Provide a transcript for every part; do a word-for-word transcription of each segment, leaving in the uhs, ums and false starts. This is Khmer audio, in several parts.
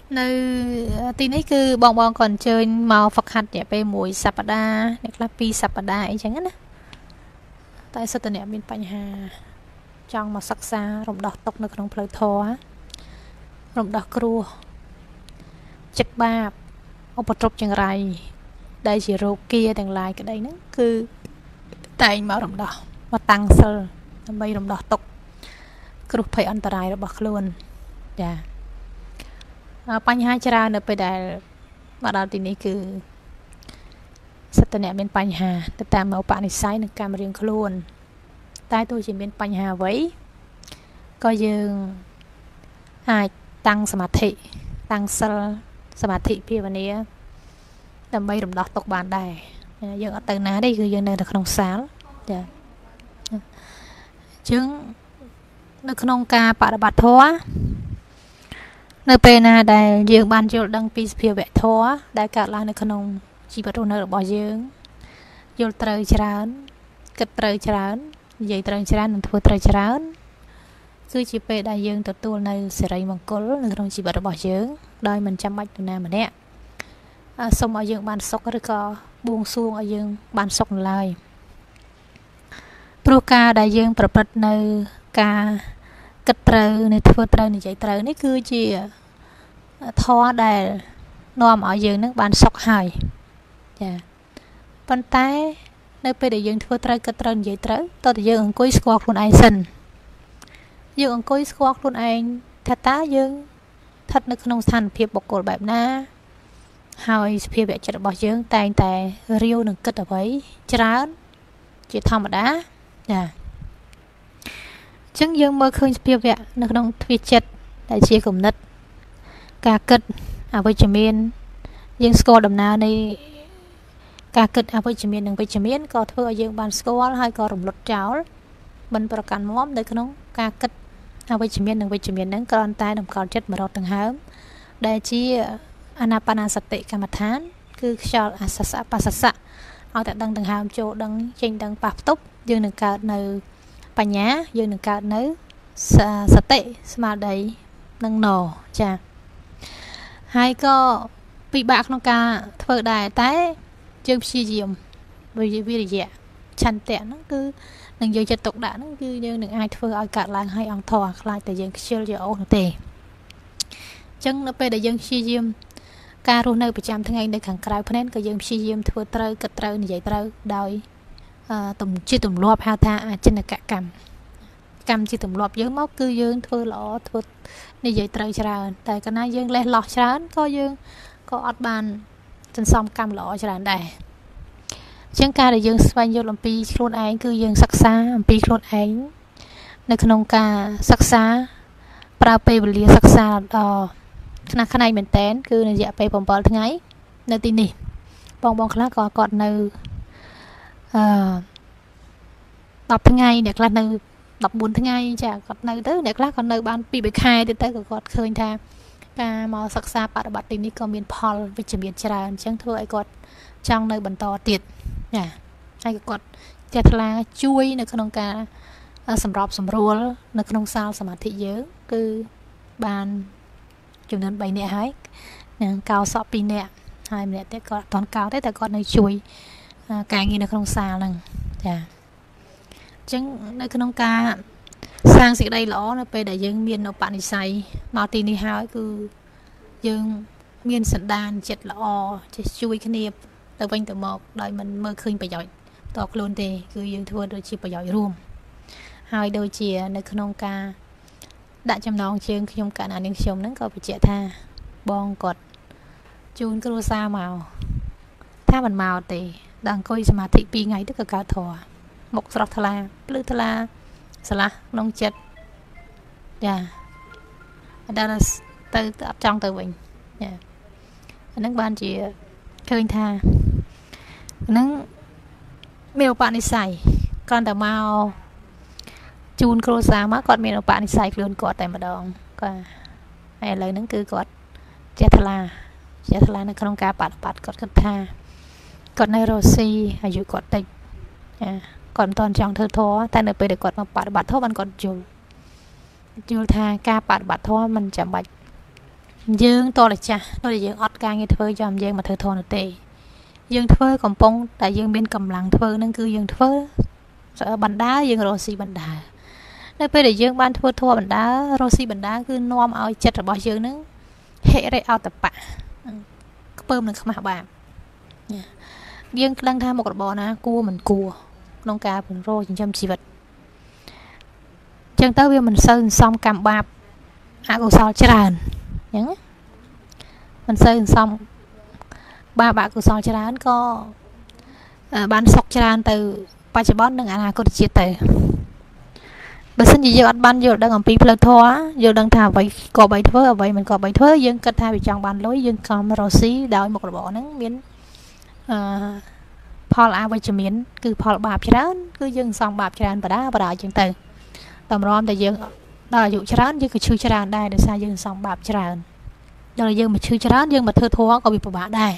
នៅទីនេះគឺបងបងគាត់អញ្ជើញមកហ្វឹកហាត់រយៈពេលមួយសប្តាហ៍អ្នកខ្លះពីរសប្តាហ៍អីចឹងណាតែសិតតអ្នកមានបញ្ហាចង់មកសិក្សារំដោះទុកនៅក្នុងផ្លូវធម៌រំដោះគ្រោះចិត្តបាបឧបទ្រពចង្រៃដែលជារោគាទាំងឡាយក្តីហ្នឹងគឺតែងមករំដោះមកតាំងសិលដើម្បីរំដោះទុកគ្រោះភ័យអន្តរាយរបស់ខ្លួនចាបញ្ហាច្រើននៅពេលដែលមកដល់ទីនេះគឺសិតតអ្នកមានបញ្ហាទៅតាមឧបនិស្ស័យនិងកម្មរៀងខ្លួនតែទោះជាមានបញ្ហាអ្វីក៏យើងអាចតាំងសមាធិតាំងសិលសមាធិភាវនាដើម្បីរំដោះទុកបានដែរយើងអត់ទៅណាទេគឺយើងនៅក្នុងសាលចាជាងនៅក្នុងការបប្រតិបត្តិធម៌នៅពេលណាដែលយើងបានយល់ដឹងពីសភាវៈធម៌ដែលកើតឡើងនៅក្នុងជីវិតរស់នៅរបស់យើងយល់ត្រូវច្រើនគិតត្រូវច្រើននិយាយត្រូវច្រើននិងធ្វើត្រូវច្រើនគឺជាពេលដែលយើងទទួលនៅសេរីមង្គលនៅក្នុងជីវិតរបស់យើងដោយមិនចាំបាច់នរណាម្នាក់សូមឲ្យយើងបានសុខឬក៏បួងសួងឲ្យយើងបានសុខនៅឡើយព្រោះការដែលយើងប្រព្រឹត្តនៅការគិតត្រូវនៅធ្វើត្រូវនិយាយត្រូវនេះគឺជាធម៌ដែលនាំឲ្យយើងនឹងបានសុខហើយចាប៉ុន្តែនៅពេលដែលយើងធ្វើត្រូវគិតត្រូវនិយាយត្រូវតើតើយើងអង្គុយស្គាល់ខ្លួនឯងសិនយើងអង្គុយស្គាល់ខ្លួនឯងថាតើយើងស្ថិតនៅក្នុងស្ថានភាពបុគ្គលបែបណាហើយសភាវៈចិត្តរបស់យើងតែងតែរាវនឹងគិតអ្វីច្រើនជាធម្មតាចាអញ្ចឹងយើងមើលឃើញសភាវៈនៅក្នុងទ្វាចិត្តដែលជាគំនិតការគិតអវិជ្ជមានយើងស្គាល់ដំណើរនៃការគិតអវិជ្ជមាននិងវិជ្ជមានក៏ធ្វើឲ្យយើងបានស្គាល់ហើយក៏រំលត់ចោលមិនប្រកាន់មាំនៅក្នុងការគិតអវិជ្ជមាននិងវិជ្ជមានហ្នឹងគ្រាន់តែតម្កល់ចិត្តមករត់ដង្ហើមដែលជាអានាបាណសតិកម្មដ្ឋានគឺខ្យល់អាសសៈបសសៈឲ្យតែដឹងដង្ហើមចូលដឹងចេញដឹងប៉ះផ្ទប់យើងនឹងកើតនៅបញ្ញាយើងនឹងកើតនៅសតិស្មារតីនឹងណចាហើយក៏ពិបាកក្នុងការធ្វើដែរតែយើងព្យាយាមវិរិយៈឆន្ទៈហ្នឹងគឺនឹងយកចិត្តទុកដាក់ហ្នឹងគឺយើងនឹងអាចធ្វើឲ្យកើតឡើងឲ្យអង្គធរខ្លាចតែយើងខ្ជិលយកអូសនោះទេអញ្ចឹងនៅពេលដែលយើងព្យាយាមការរស់នៅប្រចាំថ្ងៃនៅខាងក្រៅភ្នែនក៏យើងព្យាយាមធ្វើត្រូវគិតត្រូវនិយាយត្រូវដោយទំជាទម្លាប់ហៅថាអចិនកកម្មកម្មជាទម្លាប់យើងមកគឺយើងធ្វើល្អធ្វើនិយាយត្រូវច្រើនតែកាលណាយើងលេះលោះច្រើនក៏យើងក៏អត់បានសន្សំកម្មល្អច្រើនដែរអញ្ចឹងការដែលយើងស្វែងយល់អំពីខ្លួនឯងគឺយើងសិក្សាអំពីខ្លួនឯងនៅក្នុងការសិក្សាប្រើពេលវេលាសិក្សាដល់ខ្នះខ្នែងមែនតែនគឺរយៈពេលbảyថ្ងៃនៅទីនេះបងបងខ្លះក៏គាត់នៅអឺ10ថ្ងៃអ្នកខ្លះនៅ14ថ្ងៃចាគាត់នៅទៅអ្នកខ្លះក៏នៅបានពីរខែទៀតទៅក៏គាត់ឃើញថាការមកសិក្សាបប្រតិបត្តិទីនេះក៏មានផលវិជ្ជមានច្រើនអញ្ចឹងធ្វើឲ្យគាត់ចង់នៅបន្តទៀតចាហើយក៏គាត់ចេះថ្លាជួយនៅក្នុងការសម្របសម្រួលនៅក្នុងសាលសមាធិយើងគឺបានចំនួន3នាក់ហើយនឹងកោសក់2នាក់ហើយម្នាក់ទៀតគាត់អត់ទាន់កោទេតែគាត់នៅជួយការងារនៅក្នុងសាលហ្នឹងចាអញ្ចឹងនៅក្នុងការសាងសេចក្តីល្អនៅពេលដែលយើងមានឧបនិស្ស័យមកទីនេះហើយគឺយើងមានសន្តានចិត្តល្អចេះជួយគ្នាទៅវិញទៅមកដោយមិនមើលឃើញប្រយោជន៍តខ្លួនទេគឺយើងធ្វើដូចជាប្រយោជន៍រួមហើយដូចជានៅក្នុងការដាក់ចំណងជើងខ្ញុំកណ្ណានាងខ្ញុំហ្នឹងក៏បញ្ជាក់ថាបងគាត់ជូនគ្រួសារមកថាមិនមកទេដល់អង្គុយសមាធិពីរថ្ងៃទៅក៏កើតធរមុខស្រស់ថ្លាភ្លឺថ្លាស្រឡះក្នុងចិត្តចាអត់ដល់ទៅអត់ចង់ទៅវិញចាអាហ្នឹងបានជាឃើញថាហ្នឹងមានឧបនិស្ស័យគ្រាន់តែមកជូនគ្រួសារមកគាត់មានឧបនិស្ស័យខ្លួនគាត់តែម្ដងគាត់ហើយឥឡូវហ្នឹងគឺគាត់ចេះថ្លាចេះថ្លានៅក្នុងការបដិបត្តិគាត់គិតថាគាត់នៅរស់ស៊ីអាយុគាត់តិចចាគាត់មិនតន់ចង់ធ្វើធម៌តែនៅពេលដែលគាត់មកបដិបត្តិធម៌បានគាត់យល់យល់ថាការបដិបត្តិធម៌មិនចាំបាច់ dương to là cha tôi là dương ọt ca nghe thơ dòm dương mà thơ thôn tệ dương thơ còn pong tại dương bên cầm lăng thơ nên cứ dương thơ sợ bàn đá dương rồi xì bàn đá nơi bây để dương ban thơ thua bàn đá rồi xì bàn đá cứ nom ao chật rồi bỏ dương nữa hệ đây ao tập bạ bơm được không hả bạn dương đang tham một bò na cua mình cua nông ca mình rồi chăm chỉ vật chân tới bây mình sơn xong cầm bạp à cô sao tràn nhớ mình sơn xong ba bạn của sao tràn có bán sọc tràn từ ba chục bón đừng à có chia từ bữa sinh gì giờ ăn ban giờ đang làm pi plơ thoa giờ đang thả vậy có bảy thớ ở vậy mình có bảy thớ dương cất thay bị chọn bàn lối dương cầm rò xí đòi một bộ nắng miếng Paul a với chấm miếng cứ Paul bạp tràn cứ dương xong bạp tràn và đá và đá chân từ tầm rom tại dương đó là dụ tràn chứ cái chữ tràn đây để sao dương xong bạp tràn đó là dương mà chữ tràn dương mà thơ thua có bị bỏ bạ đây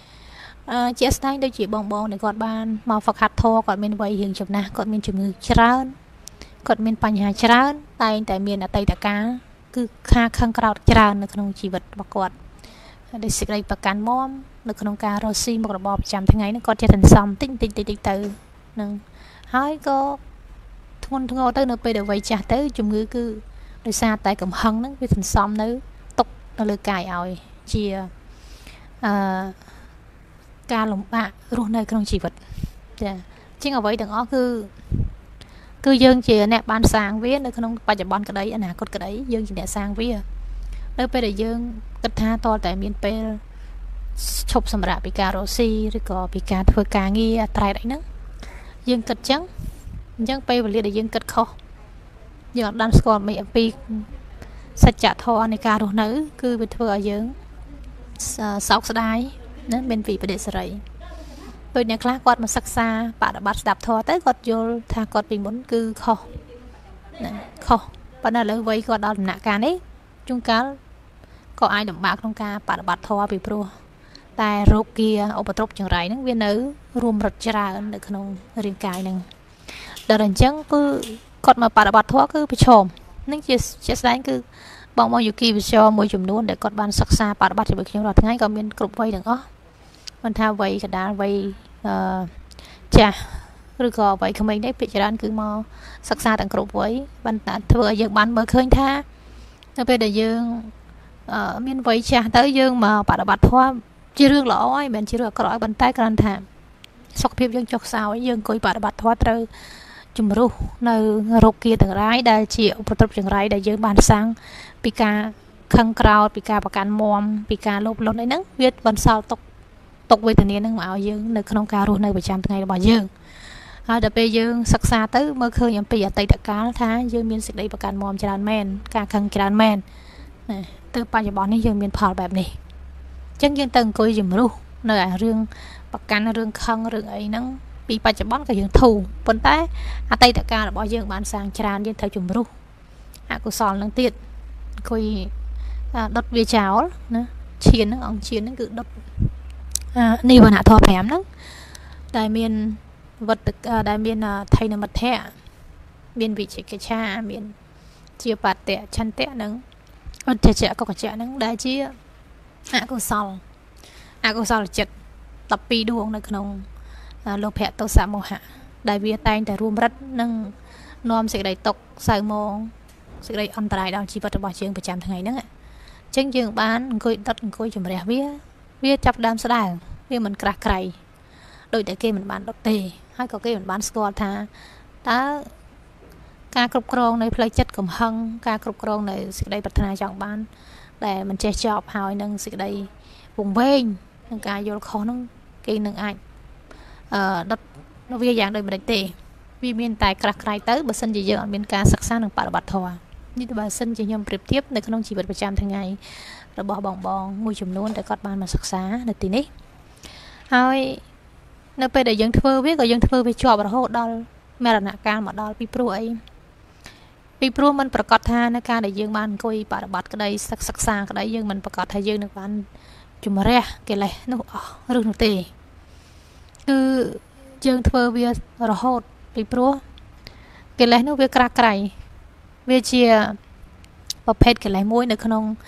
chị Stein đây chỉ bong bong để gọt ban màu phật hạt thô còn miền vây hiện chụp nè còn miền chụp ngư tràn còn miền Pành Hà tràn tay tại miền ở tây tạ cá cứ kha khăng cào trànនៅក្នុងជីវិតរបស់គាត់ដែលសេចក្តីប្រកាន់មមនៅក្នុងការរស់ស៊ីមុខរបរប្រចាំថ្ងៃហ្នឹងគាត់ចេះតែសំតិចតិចតិចតិចទៅនឹងហើយក៏ធ្ងន់ធ្ងរទៅនៅពេលដែលវ័យចាស់ទៅជំងឺគឺដោយសារតែកំហឹងហ្នឹងវាសន្សំនៅទុកនៅលើកាយឲ្យជាអឺការលំបាករស់នៅក្នុងជីវិតចាជាងអ្វីទាំងអស់គឺគឺយើងជាអ្នកបានសាងវានៅក្នុងបច្ចុប្បន្នក្តីអនាគតក្តីយើងជាអ្នកសាងវានៅពេលដែលយើងគិតថាតតែមានពេលឈប់សម្រាកពីការរស់ស៊ីឬក៏ពីការធ្វើការងារអត្រែតអីហ្នឹងយើងគិតចឹងអញ្ចឹងពេលវេលាដែលយើងគិតខុសយើងអត់បានស្គាល់មិនអំពីសច្ចធម៌នៃការរស់នៅគឺវាធ្វើឲ្យយើងសោកស្ដាយណាមានវិបដិសេរីដូចអ្នកខ្លះគាត់មកសិក្សាបដិបត្តិស្ដាប់ធម៌ទៅគាត់យល់ថាគាត់ពីមុនគឺខុសណាខុសប៉ុន្តែឥឡូវវ័យគាត់ដល់ដំណាក់កាលនេះជួនកាលក៏អាចលំបាកក្នុងការបដិបត្តិធម៌ពីព្រោះតែរោគគាឧបទ្រពចង្រៃហ្នឹងវានៅរួមរត់ច្រើននៅក្នុងរាងកាយហ្នឹងដល់អញ្ចឹងគឺគាត់មកបដិបត្តិធម៌គឺប្រឈមនឹងជាជាស្ដែងគឺបងមកយោគីវិជ្ជាមួយចំនួនដែលគាត់បានសិក្សាបដិបត្តិជាមួយខ្ញុំរាល់ថ្ងៃក៏មានគ្រប់វ័យទាំងអស់មិនថាវ័យកណ្ដាលវ័យអឺចាស់ឬក៏វ័យក្មេងនេះភាគច្រើនគឺមកសិក្សាទាំងគ្រប់វ័យបានធ្វើឲ្យយើងបានមើលឃើញថានៅពេលដែលយើងអឺមានវ័យចាស់ទៅយើងមកបដិបត្តិធម៌ជារឿងល្អហើយមិនមែនជារឿងអាក្រក់ប៉ុន្តែគ្រាន់ថាសុខភាពយើងចុះខ្សោយយើងអង្គុយបដិបត្តិធម៌ត្រូវជំរុះនៅរោគគាទាំងឡាយដែលជាឧបទ្រពចង្រៃដែលយើងបានសាំងពីការខឹងក្រោធពីការប្រកាន់មមពីការលោភលន់អីហ្នឹងវាបន្សល់ទុកទុកវេទនាហ្នឹងមកឲ្យយើងនៅក្នុងការរស់នៅប្រចាំថ្ងៃរបស់យើងហើយដល់ពេលយើងសិក្សាទៅមើលឃើញអំពីអតីតកាលថាយើងមានសេចក្តីប្រកាន់មមច្រើនមែនការខឹងច្រើនមែនណាទៅបច្ចុប្បន្ននេះយើងមានផលបែបនេះអញ្ចឹងយើងទៅអង្គុយជំរុះនៅអារឿងប្រកាន់រឿងខឹងរឿងអីហ្នឹងពីបច្ចុប្បន្នក៏យើងធូរប៉ុន្តែអតីតកាលរបស់យើងបានសាងច្រើនយើងត្រូវជំរុះអកុសលនឹងទៀតអង្គុយដុតវាចោលណាឈានហ្នឹងអង្គឈានហ្នឹងគឺដុតនិវរណៈធម៌ប្រាំហ្នឹងដែលមានវត្តដែលមានថៃនមិទ្ធៈមានវិជិកិច្ឆាមានជាបតៈឆន្ទៈនិងអត្តចៈកុកចៈហ្នឹងដែលជាអកុសលអកុសលចិត្តដប់ពីរដួងនៅក្នុងលោភៈទោសៈមោហៈដែលវាតែងតែរួមរិទ្ធនិងនាំសេចក្តីទុក្ខសៅមងសេចក្តីអន្តរាយដល់ជីវិតរបស់យើងប្រចាំថ្ងៃហ្នឹងអញ្ចឹងយើងបានអង្គុយដុតអង្គុយជំរះវាវាចាប់ដើមស្ដើងវាមិនក្រាស់ក្រៃដោយតែគេមិនបានដុតទេហើយក៏គេមិនបានស្គាល់ថាតើការគ្រប់គ្រងនៅផ្លូវចិត្តកំហឹងការគ្រប់គ្រងនៅសេចក្តីប្រាថ្នាចង់បានដែលមិនចេះចប់ហើយនឹងសេចក្តីវង្វេងនឹងការយល់ខុសហ្នឹងគេនឹងអាចអឺដុតវាយ៉ាងដូចម្ដេចទេវាមានតែក្រាស់ក្រៃទៅបើសិនជាយើងអត់មានការសិក្សានិងបប្រតិបត្តិធម៌នេះបើសិនជាខ្ញុំប្រៀបធៀបនៅក្នុងជីវិតប្រចាំថ្ងៃរបស់បងបងមួយចំនួនដែលគាត់បានមកសិក្សានៅទីនេះហើយនៅពេលដែលយើងធ្វើវាក៏យើងធ្វើវាជាប់រហូតដល់មរណកាលមកដល់ពីព្រោះអីពីព្រោះมันប្រកាសថានៅការដែលយើងបានអង្គុយបប្រតិបត្តិក្តីសិក្សាក្តីយើងមិនប្រកាសថាយើងនឹងបានជំរះកិលេសនោះអស់ឬនោះទេគឺយើងធ្វើវារហូតពីព្រោះកិលេសនោះវាក្រាស់ក្រៃវាជាប្រភេទកិលេសមួយនៅក្នុង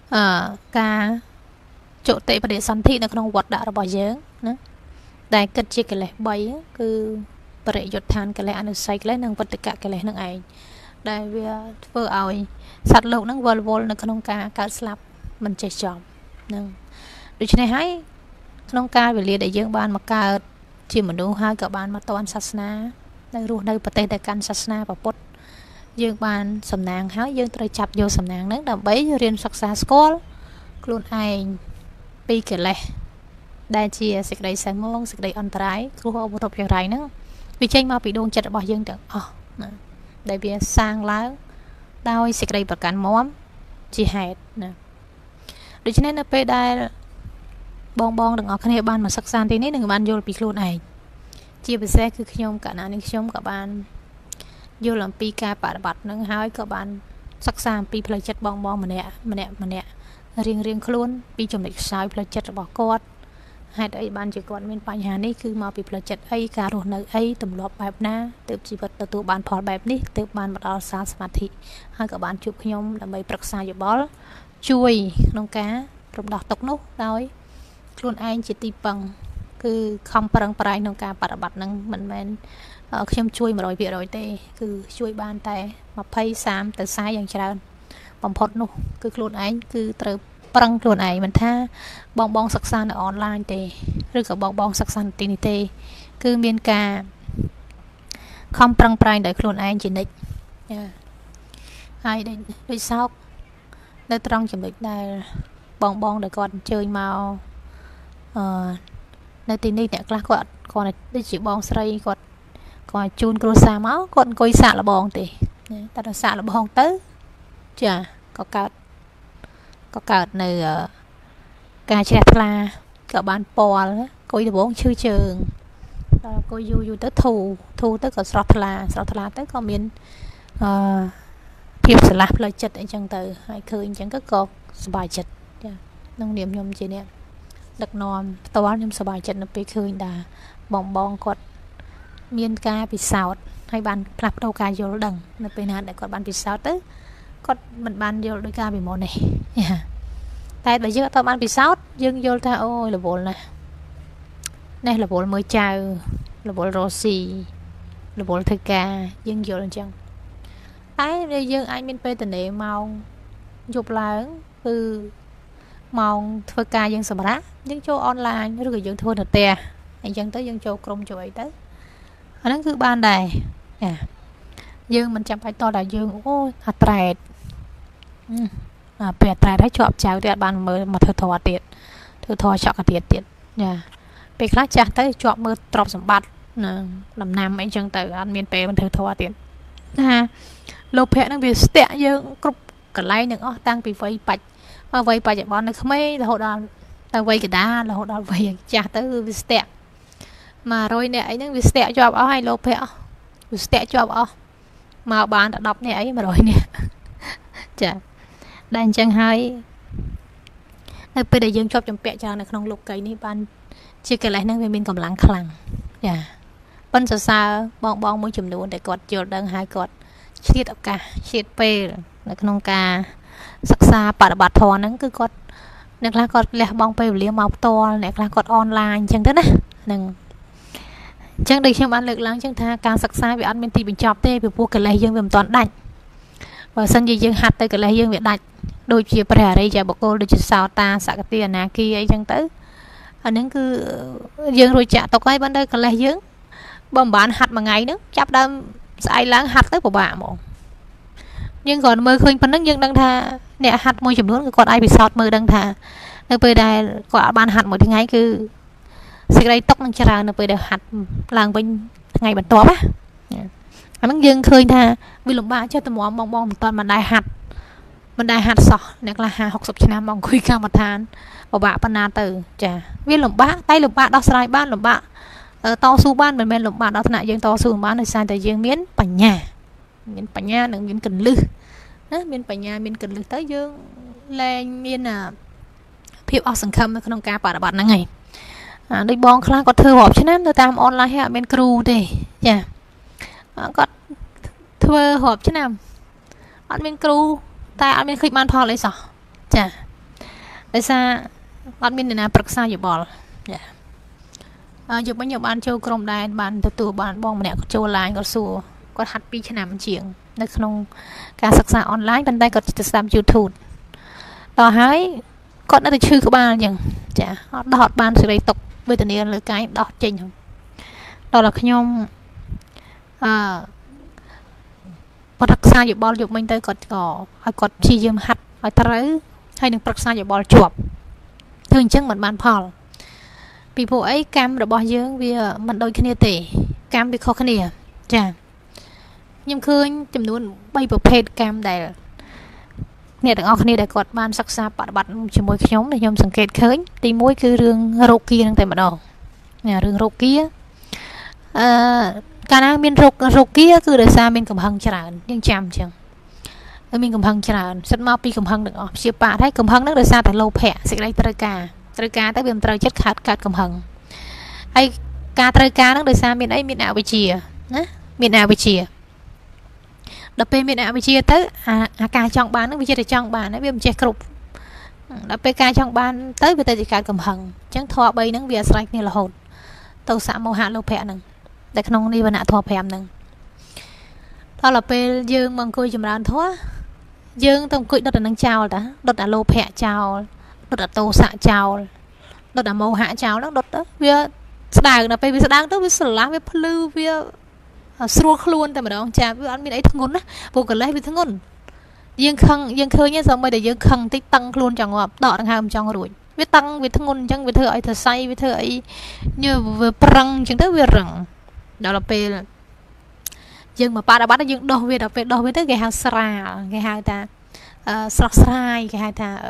ការchỗ tệ và để sẵn thị nó không vật đã bỏ dưỡng đại kết chia cái lệ bay cứ bệ dột than cái lệ ăn say cái lệ năng vật tất cả cái lệ năng ấy đại vì vừa ỏi sạt lộn năng vol vol nó không ca cá slap mình chạy chậm nâng được cho này hãy không ca về liền để dưỡng ban mà ca chỉ mình đúng hai cả ban mà toàn sát na nơi ruộng nơi bờ tây đại can sát na và bốt dương ban sầm nàng hái dương tôi chập vô sầm nàng nước đầm bấy riêng sắc xa school luôn ai pi cái lệ đại chia sịch đầy sáng ngon sịch đầy ăn trái cứ họ một hộpอย่างไร nữa vì tranh mà bị đôn chặt bỏ dương chẳng ờ đại bia sang lá đau sịch đầy bật cắn móm chỉ hẹt nè được cho nên là pe đại bong bong đừng ở khăn hệ ban mà sắc san thế này đừng ban vô bị luôn này chia bề xe cứ nhom cả nào nhưng nhom cả ban vô làm pi ca bả bật nâng hái cả ban sắc san pi plei chặt bong bong mà nè mà nè mà nè riêng riêng luôn pi chồng lịch sai plei chặt bỏ cọt hai đứa ban chỉ còn bên phải nhà này cứ mà bị plei chặt ấy cả rồi nơi ấy tụm lọp bài na tự chỉ vật từ tụ ban phò bài ní tự ban bắt đầu sáng smart thị hai cả ban chụp nhom là mấy bậc sai bó chui nông cá rụng đọt tóc nút đói luôn anh chỉ ti bằng cứ không bằng prai nông cá bạt bạt năng mình menខ្ញុំជួយ một trăm phần trăm ទេ គឺ ជួយ បាន តែ ยี่สิบ สาม ទៅ สี่ យ៉ាង ច្រើន បំផុត នោះ គឺ ខ្លួន ឯង គឺ ត្រូវ ប្រឹង ខ្លួន ឯង មិន ថា បង បង សិក្សា នៅ អនឡាញ ទេ ឬ ក៏ បង បង សិក្សា នៅ ទី នេះ ទេ គឺ មាន ការ ខំ ប្រឹង ប្រែង ដោយ ខ្លួន ឯង ជា និច្ច ហើយ ដូច សោក នៅ ត្រង់ ចំណុច ដែល បង បង ដែល គាត់ អញ្ជើញ មក អឺ នៅ ទី នេះ អ្នក ខ្លះ គាត់ គាត់ ដូច ជា បង ស្រី គាត់ còn chun cua sa máu còn coi xạ là bòn thì ta đã xạ là bòn tới chà có cào có cào này cà chẹt la cả bàn bò coi thì bốn chư trường coi du du tới thù thù tới cả sọt la sọt la tới có miền phim slap lời chật ở trong từ hai khơi chẳng có cột bài chật nông niệm nhom chị nè đặc nòm to nhưng bài chật nó bị khơi đà bong bong cột miền ca bị sào hay bàn plap đâu ca vô đằng nó bên này để còn bàn bị sào tới còn mình bàn vô đôi ca bị mồ này tại bây giờ tao bàn bị sào dương vô ta ôi là bộ này này là bộ mới chào là bộ Rossi là bộ thơ ca dương vô lên chân ấy đây dương anh bên pe tình này màu dục lớn từ màu thơ ca dương sầm rác dương châu online rồi dương thua được tè anh dân tới dương châu krom châu ấy tới anh nó cứ ban này à dương mình chẳng phải to là dương ôi hạt trẹt à bẹt trẹt thấy chọp chào tiệt bàn mới mà thưa thò tiệt thưa thò chọn cả tiệt tiệt nha bị khác chả tới chọp mơ trọc sầm bát làm nam anh chân từ ăn miên pè mình thưa thò tiệt ha lô pẹ nó bị tẹt dương cục cả lái nữa tăng bị vây bạch mà vây bạch bọn nó không mấy là hộ đoàn ta vây cái đá là hộ đoàn vây chả tới bị tẹt mà rồi nè ấy nó bị tẹt cho bảo hay lô pẹ bị tẹt cho bảo mà bạn đã đọc nè ấy mà rồi nè chả đang chân hai nơi bây giờ dương chọc trong pẹ cho này không lục cây ní ban chia cái lại năng về bên cầm lăng khăng dạ bên xa xa bong bong mới chùm luôn để cọt chiều đơn hai cọt chiết ở cả chiết pê là không cả sắc xa bà bạt thò nó cứ cọt nè là cọt lẹ bong pê liếm màu to nè là cọt online chẳng thế nè nâng chẳng được xem ăn lực lắng chẳng tha càng sắc xa vì ăn bên tì bình chọc tê vì mua cái này dương về toàn đạch và sân gì dương hạt tới cái này dương về đạch đôi chia bè đây giờ bọc cô đôi chia sao ta xả cái tiền nà kia ấy chẳng tới anh ấy cứ dương rồi trả tộc ấy bên đây cái này dương bom bán hạt mà ngày nữa chấp đâm sai láng hạt tới của bà một nhưng còn mơ khơi phân nước nhưng đang tha nè hạt môi chùm luôn còn ai bị sọt mơ đang thà nơi bây đây quả ban hạt một thứ ngày cứ sẽ đây tóc đang chả nơi bây đây hạt làng bên ngày bận to á anh ấy dương khơi tha vì lồng ba cho tụi mò bong bong toàn mà đại hạt mình đại hạt sọ nè là hà học sập china mong khui cao mặt than và bà pan na từ chả viên lồng bá tay lồng bá đau sai ban lồng bá to su ban mình men lồng bá đau nại dương to su bán nơi sai tại dương miến bảnh nhà miến bảnh nhà đừng miến cần lư miến bảnh nhà miến cần lư tới dương lên miến là phiêu ở sân khâm không ca bà bạn ngày đi bong khla có thưa họp chứ nam tôi tam online hay bên crew đi chả có thưa họp chứ nam bạn bên crew ta ăn bên khích man phò lấy sao chả tại sao bạn mình là bậc sao vậy bỏ chụp mấy nhiều bạn châu Crom đài bạn từ từ bạn bong mẹ châu lại có sùa có hạt pi cho nằm chuyện nó không cả sắc xa online bên đây có từ sam YouTubeต่อให้có đã đượcชื่อcủa bạn chẳng chả đọt bạn sự đây tục với tình yêu là cái đọt trình không đó là nhom àบรักษาอยู่บอลอยู่ไม่ได้กดก่อให้กดชียืมหัดให้ตรึให้หนึ่งรักษาอยู่บอลจวบถึงจังเหมือนบ้านพอลปีพวกไอ้กรรมระบายเยอะvìมันโดยขณีเตะกรรมไปข้อขณีจ้ะยังคืนจำนวนใบประเภทกรรมได้เนี่ยต่างออกขณีได้กดบ้านศักษาปฏิบัติช่วยขยมในยมสังเกตเคยตีมวยคือเรื่องโรคกี้ตั้งแต่มาดองเนี่ยเรื่องโรคกี้การนั่งมีโรคโรคกี้คือเดี๋ยวซาเป็นกำพังฉลาดยังจำจังแล้วมีกำพังฉลาดสัตว์มาปีกำพังหนึ่งออกเสียป่าได้กำพังนักเดี๋ยวซาแต่โลแผะสิ่งไรตระกาตระกาแต่เบี่ยมตระจัดขาดขาดกำพังไอ้กาตระกานักเดี๋ยวซาเป็นไอ้มีอาวิเชียนะมีอาวิเชียดับเป็นมีอาวิเชียเตออาการจังบ้านนักวิเชียแต่จังบ้านนะเบี่ยมเจ็ดกรุบดับเป็นการจังบ้านเตอเป็นแต่การกำพังจังทอใบนักเบียร์สไลน์นี่ละหดตัวสามโมหะโลแผะหนึ่งแต่ขนมนี่วันน่ะทอแพมหนึ่งถ้าเราไปยืงมังคุยจำรานทั่วยืงต้องคุยดดนังเจ้าแต่ดดอะโลแพะเจ้าดดอะโตสะเจ้าดดอะโมหะเจ้าแล้วดดเวียสดางนะไปวิสดางต้องวิสลาเวียพลือเวียสรัวคล้วนแต่มาดองจ้าวิอันมีไอ้ทั้งงนนะพวกกันเลยวิทั้งงนยังคังยังเคยเนี่ยสมัยเดี๋ยวยังคังติ๊กตังคล้วนจังว่าต่อทางหามจังรวยวิตังวิทั้งงนจังวิเธอไอ้เธอไซวิเธอไอ้เนี่ยวิปรังจังเธอวิรังđó là pe dương mà ba đã bắt dương đo về đó về đo về tới cái hàng sra cái hàng ta sra srai cái hàng ta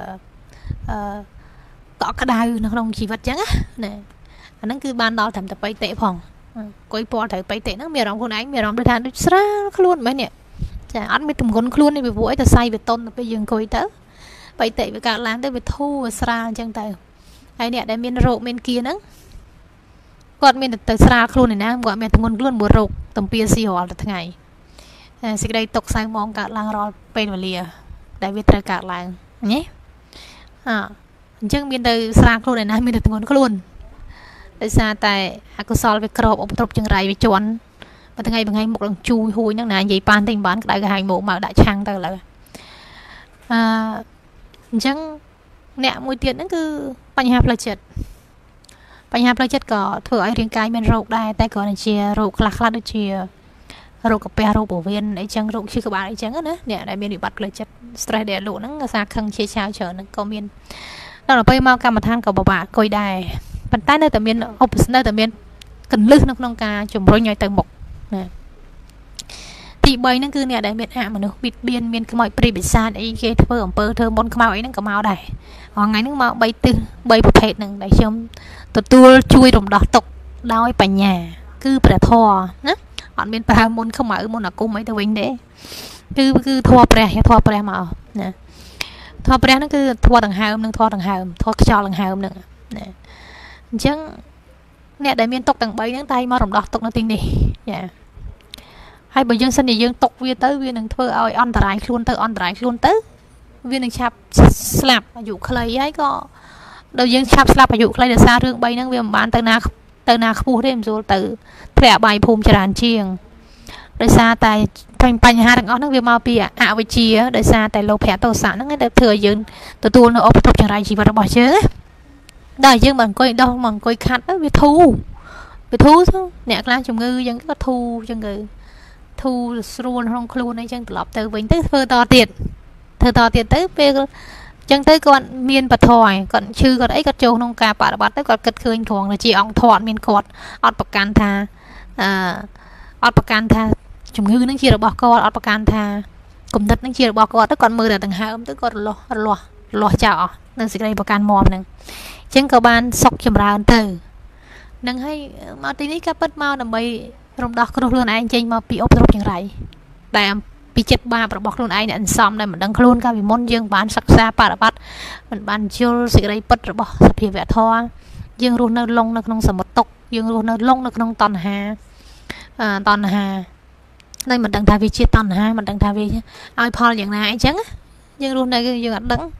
có cái đào nó không chỉ vật trắng á nè nó cứ ban đó thầm tập bay tệ phòng coi po thử bay tệ nó mẹ rong con ánh mẹ rong đưa than đưa sra luôn mấy nè chả ăn mấy tụm con luôn đi về buổi ta say về tôn về dương coi tới bay tệ với cả láng tới về thu sra chân tay ai nè đây miền rộ miền kia nữaกอดมีแต่สระครูนี่นะกอดมีแต่งนกลุ่นบัวรกตั้งปีสี่หัวทั้งไงสิ่งใดตกใส่มองกะลางรอเป็นวลีได้วิตรกะลางนี่อ่าจังมีแต่สระครูนี่นะมีแต่งนกลุ่นได้ซาแต่อากุศลไปกรอบอบตรบจังไรไปจวนมาทั้งไงบางไงหมกหลังจูหุยนั่งนานใหญ่ปานติงบ้านก็ได้กระหายหมกมาได้ช่างแต่ละอ่าจังเนี่ยมวยเตียนนั่นคือปัญหาประจัดปัญหาประจัดก็เถื่อไอเรียงกายเป็นโรคได้แต่ก่อนเชียโรคคลาคลาดเชียโรคกับเปรโรคบวเวียนไอจังโรคชื่อกบาไอจังนะเนี่ยได้มีบัตรเลยจัดสเตรเดียลูนั่งซาคังเชียชาวเฉินก็มีเราไปมากรรมฐานกับบาบกอยได้ปันใต้เนื้อแต่เมียนอปสเนื้อแต่เมียนกันลึกนักน้องกาจุ่มร้อยใหญ่เติมหมกนะที่ใบนั่นคือเนี่ยได้เมียนอ่ะมันเนอะบิดเบียนเมียนขโมยปริบิซานไอเกทเพิ่มเปิดเธอบนขโมยนั่นก็เมาได้อ๋อไงนึกมาใบตื้อใบประเภทหนึ่งได้ชมตัวตัวช่วยดมดอกตกดาวไอ้ปัญญาคือประทอนะอ่อนเป็นปลามนเข้ามาเออมนอะกุ้งไม่ตัวเองเด้คือคือทอแปรทอแปรมาเนี่ยทอแปรนั่นคือทอต่างหากหนึ่งทอต่างหากทอจอต่างหากหนึ่งเนี่ยจังเนี่ยได้เมียนตกต่างใบนั่งไตมาดมดอกตกนั่นติงดิเนี่ยให้ใบยังสันนิยังตกเวียเตอร์เวียหนึ่งเธอเอาอันตรายคลุนเตอร์อันตรายคลุนเตอร์เวียหนึ่งชับสลับอยู่ใครย้ายก็โดยยังชับสลับอยู่ใครเดือดซาเรื่องใบนั่งเวียมบ้านเตอร์นาเตอร์นาคู่ได้มาสู่เตอร์แผลใบภูมิจรานเชียงโดยซาแต่ปัญปัญหาต่างอ้อนั่งเวียมาปีอะอาวิเชียโดยซาแต่โลแผลตัวสารนั่งเธอยืนตัวตัวเราเอาไปทบอย่างไรชีวิตเราบ่เชื่อได้ยังมันก้อยดองมันก้อยขัดไปทูไปทูเนี่ยกลางจมงือยังก็ทูจงือทูรูนห้องครูในจังตลอดเตอร์วิ่งเตอร์เธอต่อเตียนเธอต่อเตียนเตอร์ไปจังเตอร์ก่อนเมียนปะทอยก่อนชื่อก่อนไอ้กระโจนงกาปะบัดเตอร์ก่อนเกิดคืนของเลยจีอองถอดเมียนกอดอดประกันทาอ่าอดประกันทาจมงือนั่งเชียร์บอกกอดอดประกันทากลุ่มนัดนั่งเชียร์บอกกอดเตอร์ก่อนมือเดือดต่างหากเตอร์ก่อนรอรอรอเจ้านั่งสิ่งใดประกันมอมหนึ่งจังกบาลซอกจำราเตอร์นั่งให้มาทีนี้ก็เปิดมาหน่อยรมดอกกระโดดเรื่องไอ้จริงมาปีอบรมอย่างไรแต่ปีเจ็ดบาประบอกเรื่องไอ้เนี่ยซ้ำได้เหมือนดังครูนกับวิมลยังบ้านศักษาปาระบัดมันบ้านเชี่ยวสิ่งใดปิดระบอกสเปียแวะทอยังรู้ในลงในขนมสมุดตกยังรู้ในลงในขนมตอนหาตอนหาในมันดังทาวิจิตตอนหามันดังทาวิไอ้พออย่างไรจังยังรู้ในยังดัง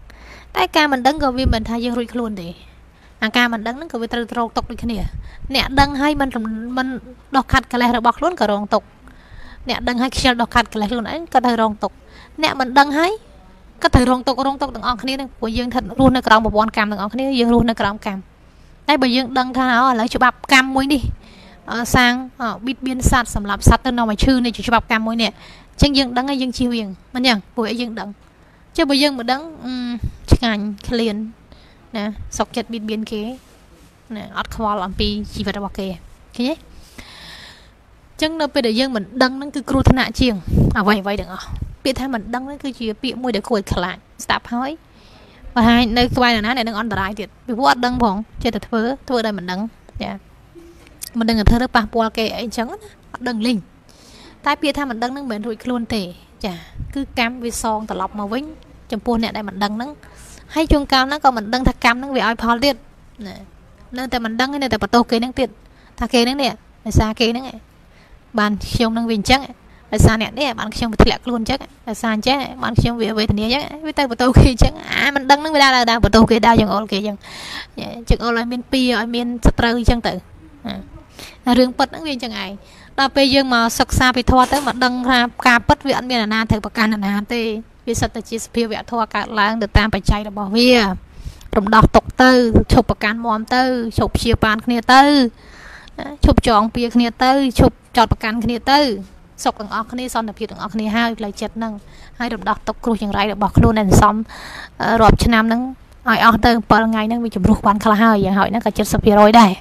តែការមិនដឹងក៏វាមិនថាយើងរួចខ្លួនទេអាការមិនដឹងហ្នឹងក៏វាត្រូវរងទុកដូចគ្នាអ្នកដឹងហើយមិនមិនដោះខាត់កិលេសរបស់ខ្លួនក៏រងទុកអ្នកដឹងហើយខ្ជិលដោះខាត់កិលេសខ្លួនឯងក៏ត្រូវរងទុកអ្នកមិនដឹងហើយក៏ត្រូវរងទុករងទុកទាំងអស់គ្នានឹងព្រោះយើងស្ថិតរស់នៅក្រោមប្រព័ន្ធកម្មទាំងអស់គ្នាយើងរស់នៅក្រោមកម្មតែបើយើងដឹងថាអូឥឡូវច្បាប់កម្មមួយនេះសាងប៊ីតបៀនសត្វសម្រាប់សត្វទៅនាំឲ្យឈឺនេះជាច្បាប់កម្មមួយនេះអញ្ចឹងយើងដឹងហើយយើងជៀសវាងមិនអញ្ចឹងព្រោះឲ្យយើងដឹងចុះបើយើងមិនដឹងឆ្ងាញ់ឃ្លានណាសុកចិត្តប៊ីតបៀនគេណាអត់ខ្វល់អំពីជីវិតរបស់គេឃើញទេអញ្ចឹងនៅពេលដែលយើងមិនដឹងហ្នឹងគឺគ្រោះថ្នាក់ជាងអ្វីអ្វីទាំងអស់ពាក្យថាមិនដឹងហ្នឹងគឺជាពាក្យមួយដែលគួរឲ្យខ្លាចស្ដាប់ហើយបើហើយនៅស្វែងណាអ្នកនឹងអន្តរាយទៀតពីព្រោះអត់ដឹងផងចេះតែធ្វើធ្វើដោយមិនដឹងចាមិនដឹងថាធ្វើទៅប៉ះពាល់គេអីអញ្ចឹងណាអត់ដឹងលេងតែពាក្យថាមិនដឹងហ្នឹងមិនមែនរួចខ្លួនទេចាគឺកម្មវាសងត្រឡប់មកវិញចំពោះអ្នកដែលមិនដឹងហ្នឹងហើយជួនកាលហ្នឹងក៏មិនដឹងថាកម្មហ្នឹងវាឲ្យផលទៀតណានៅតែមិនដឹងនៅតែបន្ទោសគេហ្នឹងទៀតថាគេហ្នឹងនេះដោយសារគេហ្នឹងបានខ្ញុំនឹងវាអញ្ចឹងដោយសារអ្នកនេះបានខ្ញុំវាធ្លាក់ខ្លួនអញ្ចឹងដោយសារអញ្ចឹងបានខ្ញុំវាវេទនាអញ្ចឹងវាទៅបន្ទោសគេអញ្ចឹងអាមិនដឹងហ្នឹងវាដើរដើរបន្ទោសគេដើរយ៉ាងអល់គេអញ្ចឹងចឹងអល់ឲ្យមានពីឲ្យមានសត្រូវអញ្ចឹងទៅរឿងពិតហ្នឹងវាអញ្ចឹងឯងដល់ពេលយើងមកសិក្សាពីធម៌ទៅមកដឹងថាការពិតវាអត់មានអាណាត្រូវប្រកាន់អាណាទេវាសិតតែជាសភាវៈធម៌កើតឡើងទៅតាមបច្ច័យរបស់វារំដោះទុកទៅឈប់ប្រកាន់មមទៅឈប់ព្យាបាលគ្នាទៅឈប់ចងពៀគ្នាទៅឈប់ចោតប្រកាន់គ្នាទៅសុខទាំងអស់គ្នាសន្តិភាពទាំងអស់គ្នាហើយផ្លូវចិត្តហ្នឹងហើយរំដោះទុកគ្រោះចង្រៃរបស់ខ្លួនដែលសំរាប់ឆ្នាំហ្នឹងឲ្យអស់ទៅ7ថ្ងៃហ្នឹងវាជំរុះបានខ្លះហើយយ៉ាងហោចហ្នឹងក៏70%ដែរ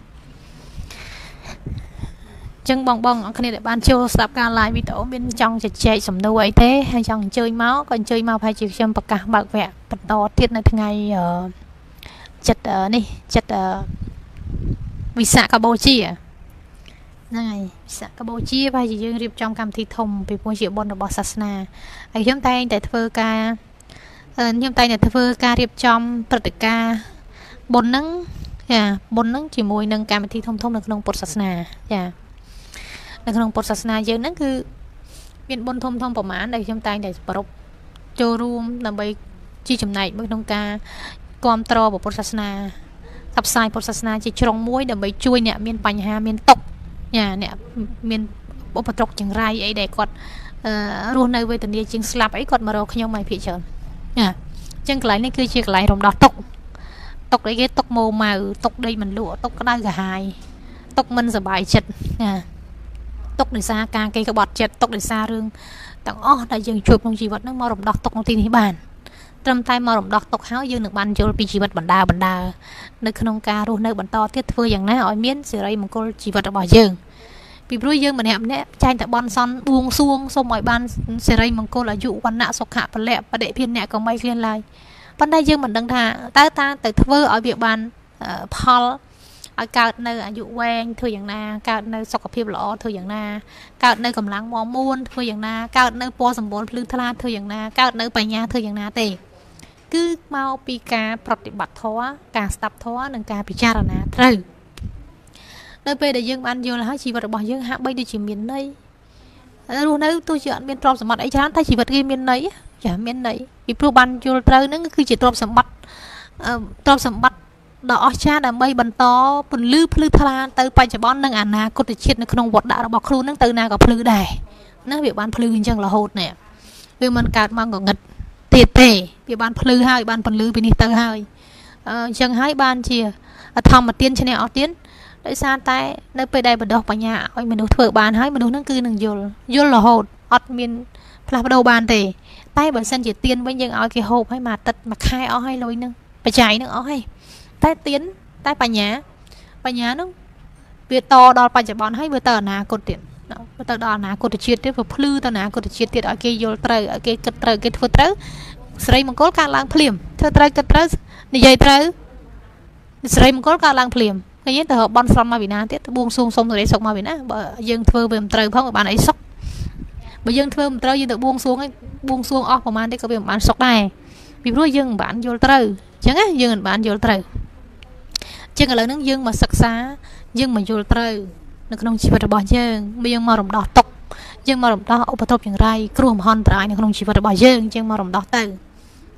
ចឹងបងបងអរគ្នាដែលបានចូលស្ដាប់ការ live វីដេអូមានចង់ជជែកសំណួរអីទេហើយចង់អញ្ជើញមកក៏អញ្ជើញមកប្រហែលជាខ្ញុំប្រកាសបើកវគ្គបន្តទៀតនៅថ្ងៃចិត្តនេះចិត្តវិសាខបូជាហ្នឹងហើយវិសាខបូជាប្រហែលជាយើងរៀបចំកម្មវិធីធំពីព្រោះជាបុណ្យរបស់សាសនាហើយខ្ញុំតែងតែធ្វើការខ្ញុំតែងតែធ្វើការរៀបចំព្រឹត្តិការណ៍បុណ្យហ្នឹងចាបុណ្យហ្នឹងជាមួយនឹងកម្មវិធីធំធំនៅក្នុងពុទ្ធសាសនាចានៅក្នុងពុទ្ធសាសនាយើងហ្នឹងគឺមានបុណ្យធំធំប្រមាណដែលខ្ញុំតែងតែប្រពចូលរួមដើម្បីជាចំណែកមួយក្នុងការគ្រប់គ្រងពុទ្ធសាសនាផ្សព្វផ្សាយពុទ្ធសាសនាជាជ្រុងមួយដើម្បីជួយអ្នកមានបញ្ហាមានទុក្ខញ៉ាអ្នកមានឧបទ្រពចង្រៃអីដែលគាត់រស់នៅវេទនាជាងស្លាប់អីគាត់មករកខ្ញុំឲ្យភាគច្រើនញ៉ាអញ្ចឹងកន្លែងនេះគឺជាកន្លែងរំដោះទុក្ខទុក្ខអីគេទុក្ខម៉ូម៉ៅទុក្ខដេកមិនលក់ទុក្ខក្តៅក្រហាយទុក្ខមិនសប្បាយចិត្តញ៉ាទុក្ខដោយសារការគេក្បត់ចិត្តទុក្ខដោយសាររឿងទាំងអស់ដែលយើងជួបក្នុងជីវិតហ្នឹងមករំដោះទុក្ខក្នុងទីនេះបានត្រឹមតែមករំដោះទុក្ខហើយយើងនឹងបានយល់ពីជីវិតបណ្ដាបណ្ដានៅក្នុងការរស់នៅបន្តទៀតធ្វើយ៉ាងណាឲ្យមានសិរីមង្គលជីវិតរបស់យើងពីព្រោះយើងម្នាក់ម្នាក់ចែងតែបន់សន់បួងសួងសូមឲ្យបានសិរីមង្គលអាយុវណ្ណៈសុខៈពលៈបដិភិនអ្នកក៏មិនឃ្លានឡើយប៉ុន្តែយើងមិនដឹងថាតើតាទៅធ្វើឲ្យវាបានផលឲ្យកើតនៅអាយុវែងធ្វើយ៉ាងណាកើតនៅសុខភាពល្អធ្វើយ៉ាងណាកើតនៅកម្លាំងមាំមួនធ្វើយ៉ាងណាកើតនៅពណ៌សម្បុរភ្លឺថ្លាធ្វើយ៉ាងណាកើតនៅបញ្ញាធ្វើយ៉ាងណាទេគឺមកពីការប្រតិបត្តិធម៌ការស្ដាប់ធម៌និងការពិចារណាត្រូវនៅពេលដែលយើងបានយល់ហើយជីវិតរបស់យើងហាក់បីដូចជាមានន័យរស់នៅទោះជាអត់មានទ្រព្យសម្បត្តិអីច្រើនតែជីវិតគេមានន័យចាមានន័យពីព្រោះបានយល់ត្រូវហ្នឹងគឺជាទ្រព្យសម្បត្តិទ្រព្យសម្បត្តិដ៏អស្ចារ្យដើម្បីបន្តពន្លឺភ្លឺថ្លាទៅបច្ចុប្បន្ននិងអនាគតជាតិនៅក្នុងវដ្តរបស់ខ្លួនហ្នឹងទៅណាក៏ភ្លឺដែរណាវាបានភ្លឺអញ្ចឹងរហូតនេះវាមិនកើតមកងងឹតទៀតទេវាបានភ្លឺហើយបានពន្លឺពីនេះទៅហើយអញ្ចឹងហើយបានជាធម្មទានឈ្នះអស់ទានដោយសារតែនៅពេលដែលបណ្ដោះបញ្ញាឲ្យមនុស្សធ្វើបានហើយមនុស្សហ្នឹងគឺនឹងយល់យល់រហូតអត់មានផ្លាស់ប្ដូរបានទេតែបើសិនជាទានវិញយើងឲ្យគេហូបឲ្យមួយអាទិត្យមួយខែអស់ហើយលុយហ្នឹងបច្ច័យហ្នឹងអស់ហើយតែទានតែបញ្ញាបញ្ញាហ្នឹងវាតដល់បច្ចុប្បន្នហើយវាទៅអនាគតទៀតវាទៅដល់អនាគតជាតិទៀតវាភ្លឺទៅអនាគតជាតិទៀតឲ្យគេយល់ត្រូវឲ្យគេគិតត្រូវគេធ្វើត្រូវសិរីមង្គលកើតឡើងភ្លាមធ្វើត្រូវគិតត្រូវនិយាយត្រូវសិរីមង្គលកើតឡើងភ្លាមឃើញទេទៅបន់ស្រន់មកវិណាទៀតបួងសួងសុំសេរីសុខមកវិណាបើយើងធ្វើវាមិនត្រូវផងក៏បានអីសុខបើយើងធ្វើមិនត្រូវយើងទៅបួងសួងឯងបួងសួងអស់ប្រហែលទេក៏វាមិនបានសុខដែរពីព្រោះយើងមិនបានយល់ត្រូវអញ្ចឹងណាយើងមិនបានយល់ត្រូវអញ្ចឹងឥឡូវហ្នឹងយើងមកសិក្សាយើងមកយល់ត្រូវនៅក្នុងជីវិតរបស់យើងយើងមករំដោះទុក្ខយើងមករំដោះឧបទ្រពចង្រៃគ្រោះមហន្តរាយនៅក្នុងជីវិតរបស់យើងយើងមករំដោះទៅ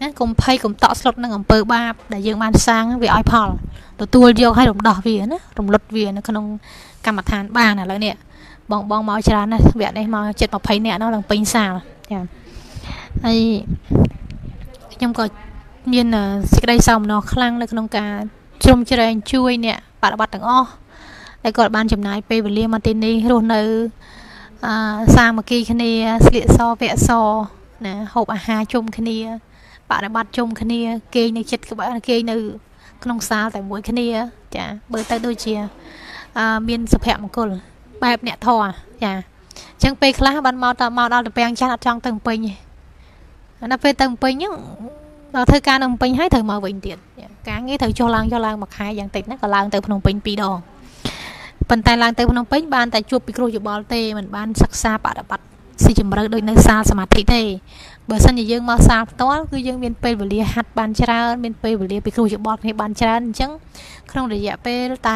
ណាកុំភ័យកុំតក់ស្លុតនឹងអំពើបាបដែលយើងបានសាងវាឲ្យផលទទួលយកឲ្យរំដោះវាណារំលត់វានៅក្នុងកម្មដ្ឋានបានឥឡូវនេះបងបងមកច្រើនណាស់វគ្គនេះមកជិតยี่สิบនាក់នោះឡើងពេញសាលចាហើយខ្ញុំក៏មានសេចក្តីសោមនស្សខ្លាំងនៅក្នុងការជ្រោមជ្រែងជួយអ្នកបប្រតិបត្តិទាំងអស់ដែលគាត់បានចំណាយពេលវេលាមកទីនេះរស់នៅអឺសាមគ្គីគ្នាស្លៀកសវគ្គសណាហូបអាហារជុំគ្នាបប្រតិបត្តិជុំគ្នាគេងនៅចិត្តក្បែរគេងនៅក្នុងសាលតែមួយគ្នាចាបើទៅដូចជាអឺមានសុភមង្គលបែបអ្នកធរចាអញ្ចឹងពេលខ្លះបានមកដល់មកដល់ទៅពាំងចាស់អត់ចង់ទៅពេញទេដល់ពេលទៅពេញហ្នឹងដល់ធ្វើការនៅពេញហើយត្រូវមកវិញទៀតការងារត្រូវចុះឡើងចុះឡើងមួយខែយ៉ាងតិចណាក៏ឡើងទៅភ្នំពេញពីរដងប៉ុន្តែឡើងទៅភ្នំពេញបានតែជួបពីគ្រូយោបល់ទេមិនបានសិក្សាបប្រតិបត្តិស៊ីជម្រៅដូចនៅសាលសមាធិទេបើសិនជាយើងមកសាលផ្ទាល់គឺយើងមានពេលវេលាហាត់បានច្រើនមានពេលវេលាពីគ្រូយោបល់គ្នាបានច្រើនអញ្ចឹងក្នុងរយៈពេលតែ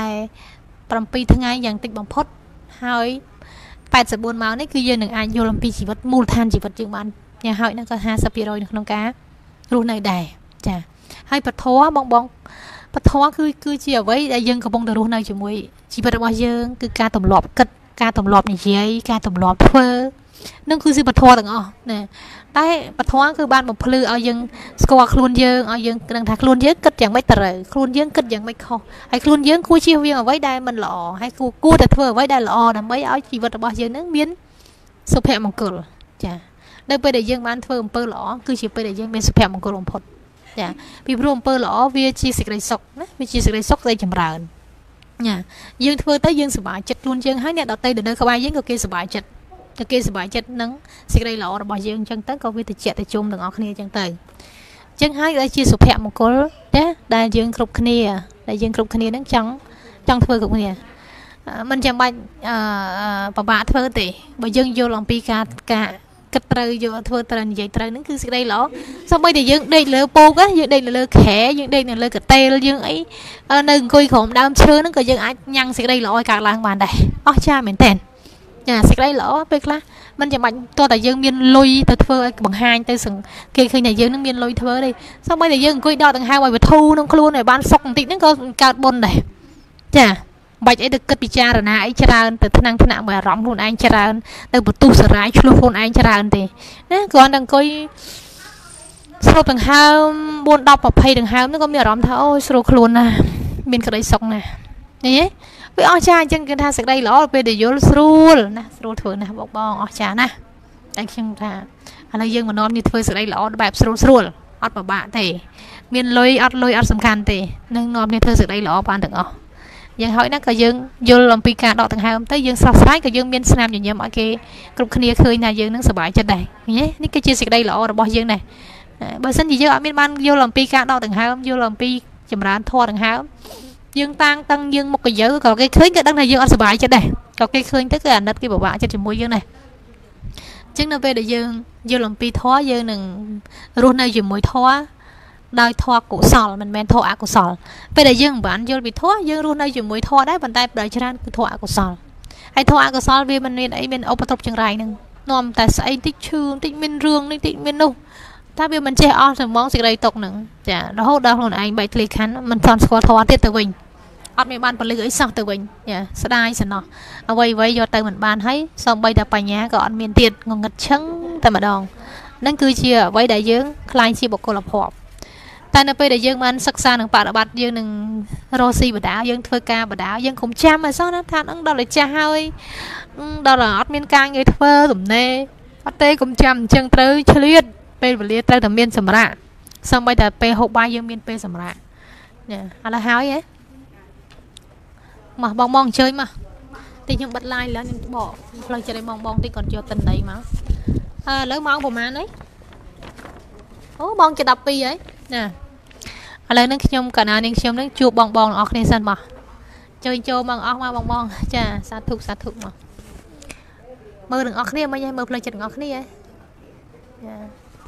bảyថ្ងៃយ៉ាងតិចបំផុតហើយแปดสิบสี่ម៉ោងនេះគឺយើងនឹងអាចយល់អំពីជីវិតមូលដ្ឋានជីវិតយើងបានញ៉ាហើយហ្នឹងក៏ห้าสิบเปอร์เซ็นต์នៅក្នុងការរស់នៅដែរចាហើយពធបងបងពធគឺគឺជាអ្វីដែលយើងកំពុងតែរស់នៅជាមួយជីវិតរបស់យើងគឺការទម្លាប់គិតការទម្លាប់និយាយការទម្លាប់ធ្វើនឹងគឺជាពធទាំងអស់ណាតែពធគឺបានបំភ្លឺឲ្យយើងស្គាល់ខ្លួនយើងឲ្យយើងដឹងថាខ្លួនយើងគិតយ៉ាងម៉េចត្រូវខ្លួនយើងគិតយ៉ាងម៉េចខុសហើយខ្លួនយើងគួរជៀសវាងអ្វីដែលមិនល្អហើយគួរគួរតែធ្វើអ្វីដែលល្អដើម្បីឲ្យជីវិតរបស់យើងនឹងមានសុភមង្គលចានៅពេលដែលយើងបានធ្វើអំពើល្អគឺជាពេលដែលយើងមានសុភមង្គលបំផុតចាពីព្រោះអំពើល្អវាជាសេចក្តីសុខណាវាជាសេចក្តីសុខដែលចម្រើនណាយើងធ្វើទៅយើងសប្បាយចិត្តខ្លួនយើងហើយអ្នកដទៃដែលនៅក្បែរយើងក៏គេសប្បាយចិត្តតែគេសប្បាយចិត្តនឹងសេចក្តីល្អរបស់យើងអញ្ចឹងទៅក៏វាទៅជាក់ទៅជុំទាំងអស់គ្នាអញ្ចឹងទៅអញ្ចឹងហើយដែលជាសុភមង្គលណាដែលយើងគ្រប់គ្នាដែលយើងគ្រប់គ្នានឹងចង់ចង់ធ្វើគ្រប់គ្នាមិនចាំបាច់អឺពិបាកធ្វើទេបើយើងយល់អំពីការការគិតត្រូវយកធ្វើត្រូវនិយាយត្រូវហ្នឹងគឺសេចក្តីល្អសូម្បីតែយើងដេកលើពោកយើងដេកលើខែយើងដេកនៅលើកតេលយើងអីនៅអង្គុយក្រោមដើមឈើហ្នឹងក៏យើងអាចញ៉ាំងសេចក្តីល្អឲ្យកើតឡើងបានដែរអស្ចារ្យមែនតើចាសេចក្តីល្អពេលខ្លះមិនចាំបាច់តោះតែយើងមានលុយទៅធ្វើឲ្យបង្ហាញទៅគេឃើញតែយើងនឹងមានលុយធ្វើទេសូម្បីតែយើងអង្គុយដកដង្ហើមឲ្យវត្ថុក្នុងខ្លួនឲ្យបានសុខបន្តិចហ្នឹងក៏កើតបុណ្យដែរចាបាច់អីទៅគិតពិចារណាអីច្រើនទៅថ្នាំងថ្នាក់មួយអារម្មណ៍ខ្លួនឯងច្រើនទៅបន្ទុះសារាយឆ្លោះខ្លួនឯងច្រើនទេណាគ្រាន់តែអង្គុយស្រូបដង្ហើមបួន ដប់ ยี่สิบដង្ហើមហ្នឹងក៏មានអារម្មណ៍ថាអូយស្រួលខ្លួនណាស់មានក្តីសុខណាស់នេះវាអស្ចារ្យអញ្ចឹងគេថាសេចក្តីល្អពេលដែលយល់ស្រួលណាស្រួលធ្វើណាស់បងបងអស្ចារ្យណាស់តែខ្ញុំថាឥឡូវយើងមកនាំនេះធ្វើសេចក្តីល្អបែបស្រួលស្រួលអត់ពិបាកទេមានលុយអត់លុយអត់សំខាន់ទេនឹងនាំនេះធ្វើសេចក្តីល្អបានទាំងអស់យ៉ាងហើយណាក៏យើងយល់អំពីការដកដង្ហើមទៅយើងស្រស់ស្រាយក៏យើងមានស្នាមញញឹមឲ្យគេគ្រប់គ្នាឃើញថាយើងនឹងសប្បាយចិត្តដែរនេះគឺជាសេចក្តីល្អរបស់យើងដែរបើមិនជាយើងអត់មានបានយល់អំពីការដកដង្ហើមយល់អំពីចម្រើនធម៌ដង្ហើមយើងតាំងតឹងយើងមុខកយើក៏គេឃើញក៏ដឹងថាយើងអត់សប្បាយចិត្តដែរក៏គេឃើញទៅគឺអាណិតគេពិបាកចិត្តជាមួយយើងដែរអញ្ចឹងនៅពេលដែលយើងយល់អំពីធម៌យើងនឹងរស់នៅជាមួយធម៌ដោយធម៌កុសលមិនមែនធម៌អកុសលពេលដែលយើងមិនបានយល់ពីធម៌យើងរស់នៅជាមួយធម៌ដែរប៉ុន្តែប្រច្រើនគឺធម៌អកុសលហើយធម៌អកុសលវាមិនមានអីមានឧបទ្រពចង្រៃនឹងនាំតែស្អីតិចឈឺតិចមានរឿងនេះតិចមាននោះតែវាមិនចេះអស់ទៅហ្មងសេចក្តីទុកហ្នឹងចារហូតដល់ខ្លួនឯងបែកធ្លាយខណ្ឌមិនទាន់ស្គាល់ធម៌ទៀតទៅវិញអត់មានបានពលឺអីសោះទៅវិញចាស្ដាយសំណោះអ្វីអ្វីយកទៅមិនបានហើយសូម្បីតែបញ្ញាក៏អត់មានទៀតងងឹតឈឹងតែម្ដងហ្នឹងគឺជាអ្វីដែលយើងខ្លាញ់ជាបុគ្គលភ័ព្វតែនៅពេលដែលយើងបានសិក្សានឹងបប្រតិបត្តិយើងនឹងរស់ស៊ីបដាយើងធ្វើការបដាយើងគុំចាំឲ្យសោះណាថានឹងដល់តែចាស់ហើយដល់តែអត់មានការងារធ្វើទំនេរអត់ទេគុំចាំអញ្ចឹងត្រូវឆ្លៀតពេលវេលាត្រូវតែមានសម្រាប់សូម្បីតែពេលហូបបាយយើងមានពេលសម្រាប់ណាឥឡូវហើយហ៎មកបងបងអញ្ជើញមកតិចខ្ញុំបិទ live ឡើងខ្ញុំបកផ្លូវចិត្តឲ្យបងបងតិចគាត់យកតិនដីមកអឺឥឡូវម៉ោងប្រហែលអីអូបងជិតដប់ពីរហើយណាឥឡូវនេះខ្ញុំកាលណានាងខ្ញុំនឹងជួបបងបងទាំងអស់គ្នាសិនមកជើញចូលមកអស់មកបងបងចាសាធុសាធុមកមើលទាំងអស់គ្នាមិនឲ្យមើលផ្លូវចិត្តទាំងអស់គ្នាហ៎ចា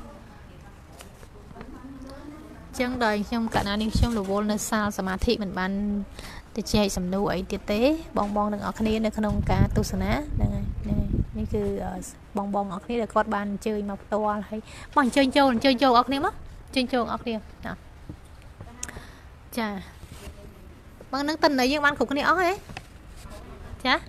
ចឹងដល់ខ្ញុំកាលណានាងខ្ញុំរវល់នៅសាលសមាធិមិនបានទៅចែកសំណួរអីទៀតទេបងបងទាំងអស់គ្នានៅក្នុងការទស្សនាហ្នឹងហើយនេះគឺបងបងទាំងអស់គ្នាដែលគាត់បានអញ្ជើញមកផ្ទាល់ហើយមកអញ្ជើញចូលអញ្ជើញចូលអស់គ្នាមក Trên trường ốc đi chà bằng nâng tình này nhưng bạn cũng có đi ốc ấy chá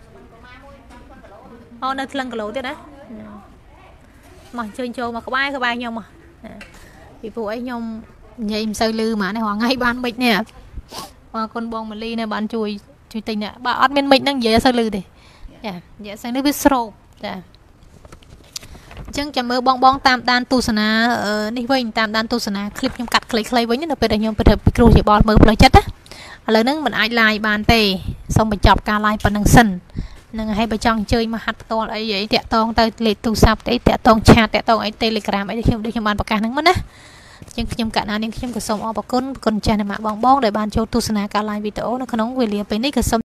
ô nơi lần cả lỗទៀតđấy mà chơi chơi mà có ai có ai nhau mà vì phụ ấy nhông nhảy sao lư mà này hoàng ngay ban mịch nè mà con bông mà ly này bạn chui chui tình nè bà admin mịch đang dễ sao lư thì dạ dạ sang nước biết sâu dạ chẳng chả mơ bong bong tam đan tu sana ở đi vinh tam đan tu sana clip nhung cắt clay clay với những đợt bây nhung bây giờ micro chỉ bọt mơ lời chất á lời nâng mình ai like bàn tề xong mình chọc ca like phần năng sân nâng hay bà chọn chơi mà hạt to ấy vậy tẹt tông tay liệt tu sập đấy tẹt tông chat tẹt tông ấy telegram ấy khi khi bàn bạc cả nâng mất á nhưng nhung cả anh nhưng khi nhung có xong ở bạc con con cha này mà bong bong để bàn cho tu sana ca like video nó có nóng về liền bên đây có xong